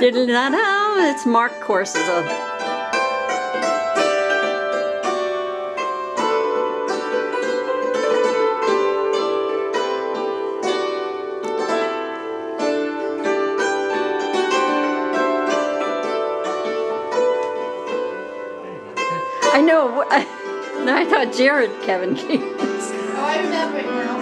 It's marked courses. I know. I thought Jared Kevin gave this. Oh, I remember it now.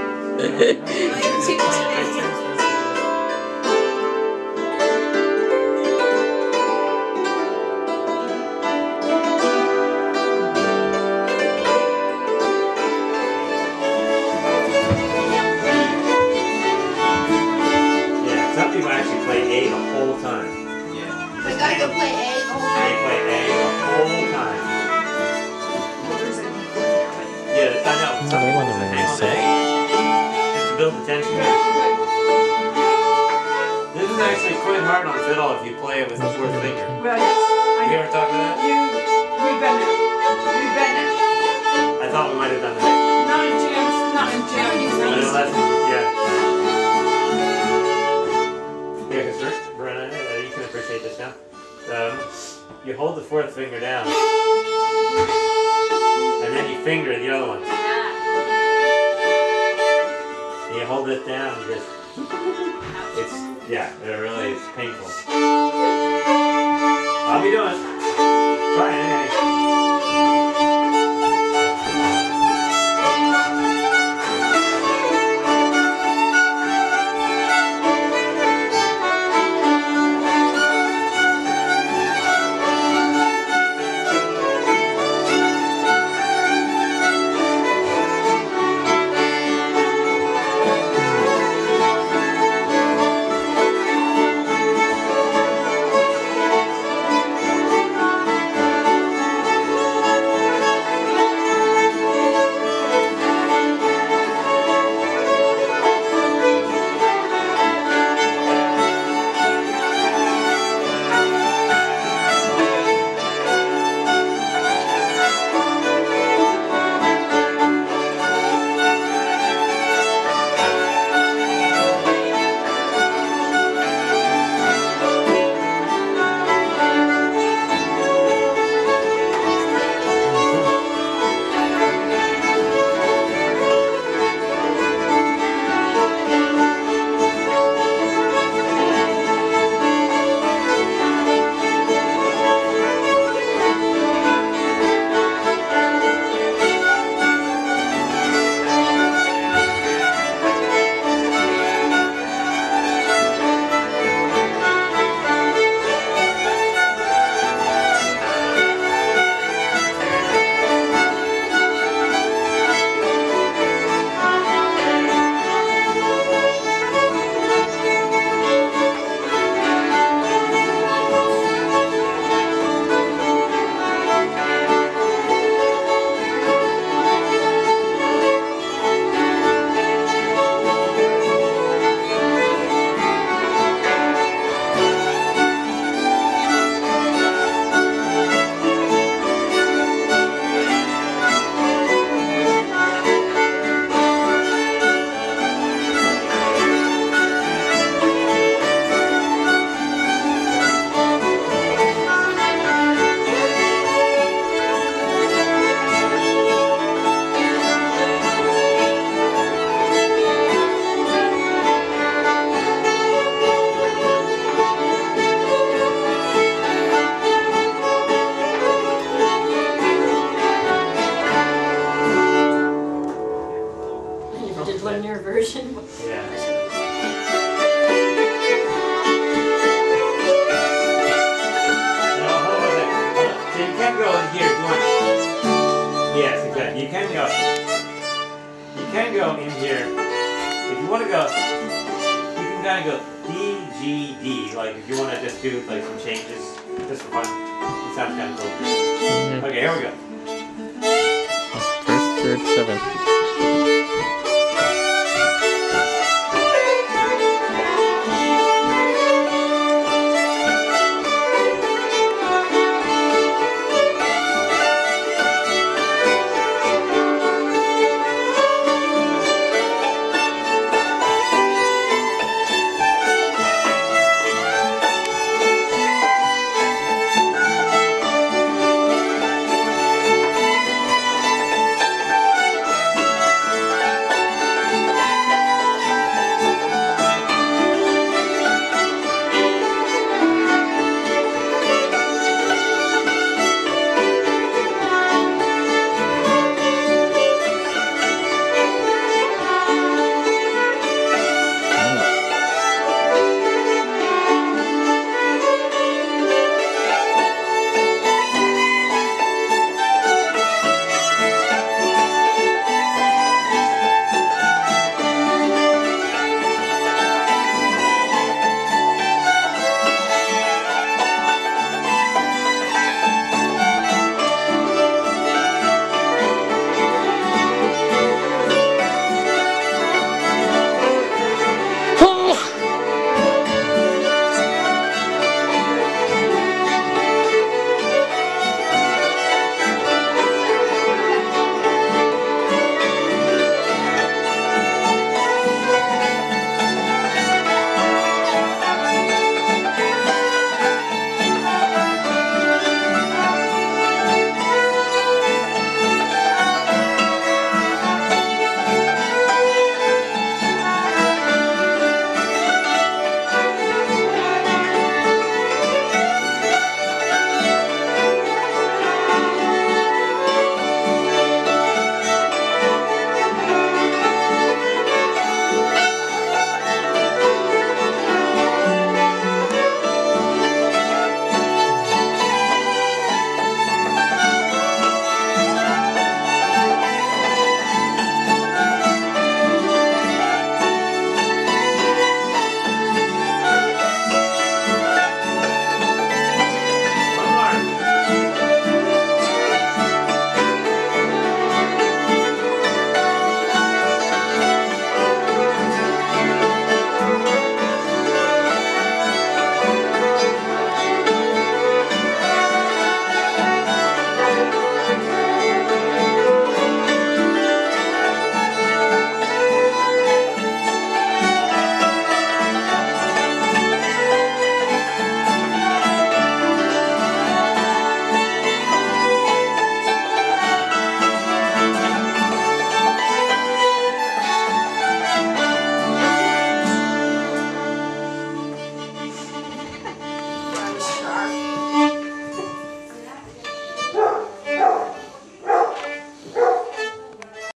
Yeah, some people actually play A the whole time. I gotta play A the whole time. They play A the whole time. Yeah, I know. Some people just hang on to A just to build the tension. This is actually quite hard on fiddle if you play it with the fourth finger. Well, yes. You ever talk about that? We've been there. We've been there. I thought we might have done that. Not in jams. Not in jams. Yeah. Yeah, because Brenna, you can appreciate this now. You hold the fourth finger down, and then you finger the other one. And you hold it down and just, it really is painful. I'll be doing it. Try it anyway. Linear version. Yeah. No, hold on a second. So you can go in here if you want. Yes, exactly. You can go in here. If you want to go, you can kind of go D, G, D. Like if you want to just do like some changes just for fun. It sounds kind of cool. Okay, here we go. First, third, seventh.